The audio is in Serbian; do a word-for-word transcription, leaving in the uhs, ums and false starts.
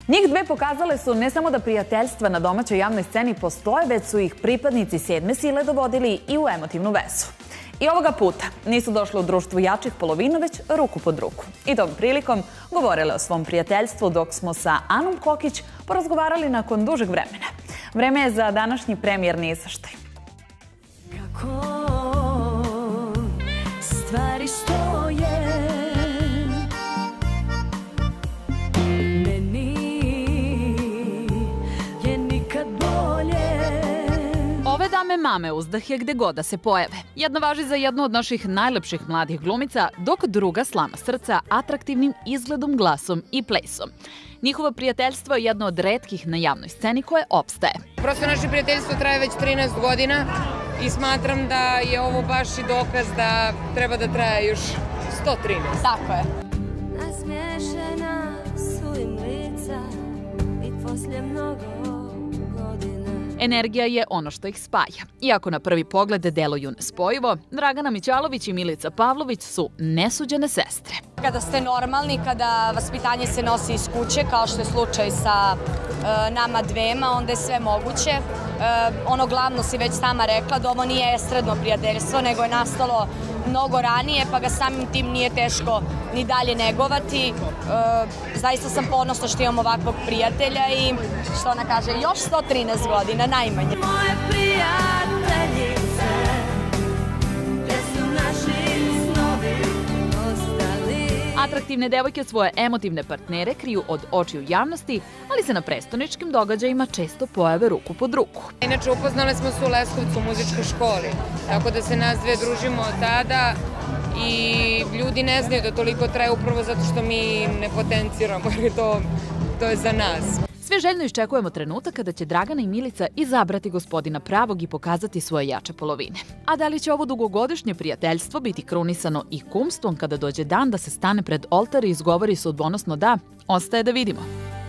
Njih dve pokazale su ne samo da prijateljstva na domaćoj javnoj sceni postoje, već su ih pripadnici sedme sile dovodili i u emotivnu vezu. I ovoga puta nisu došle u društvu jačih polovina, već ruku pod ruku. I tom prilikom govorile o svom prijateljstvu dok smo sa Anom Kokić porazgovarali nakon dužeg vremena. Vreme je za današnji premijerni izveštaj. Kako stvari stoje, meni je nikad bolje. Ove dame mame uzdah je gde god da se pojave. Jedna važi za jednu od naših najlepših mladih glumica, dok druga slama srca atraktivnim izgledom, glasom i plesom. Njihovo prijateljstvo je jedno od retkih na javnoj sceni koje opstaje. Prosto naše prijateljstvo traje već trinaest godina i smatram da je ovo baš i dokaz da treba da traje još sto trinaest. Tako je. Nasmiješena su im lica i poslije mnogo godina. Energija je ono što ih spaja. Iako na prvi pogled deluju nespojivo, Dragana Mićalović i Milica Pavlović su nesuđene sestre. Kada ste normalni, kada vaspitanje se nosi iz kuće, kao što je slučaj sa e, nama dvema, onda je sve moguće. E, ono glavno si već sama rekla, da ovo nije estradno prijateljstvo, nego je nastalo mnogo ranije, pa ga samim tim nije teško ni dalje negovati. E, zaista sam ponosna što imam ovakvog prijatelja i što ona kaže, još sto trinaest godina najmanje. Moje prijateljice, gdje su naši snovi ostali. Atraktivne devojke svoje emotivne partnere kriju od očiju javnosti, ali se na prestoničkim događajima često pojave ruku pod ruku. Inače, upoznale smo se u Leskovcu u muzičkoj školi, tako da se nas dve družimo od tada i ljudi ne znaju da toliko traje upravo zato što mi ne potenciramo, jer to, to je za nas. Sve željno iščekujemo trenutak kada će Dragana i Milica izabrati gospodina pravog i pokazati svoje jače polovine. A da li će ovo dugogodišnje prijateljstvo biti krunisano i kumstvom kada dođe dan da se stane pred oltar i izgovori sudbonosno da, ostaje da vidimo.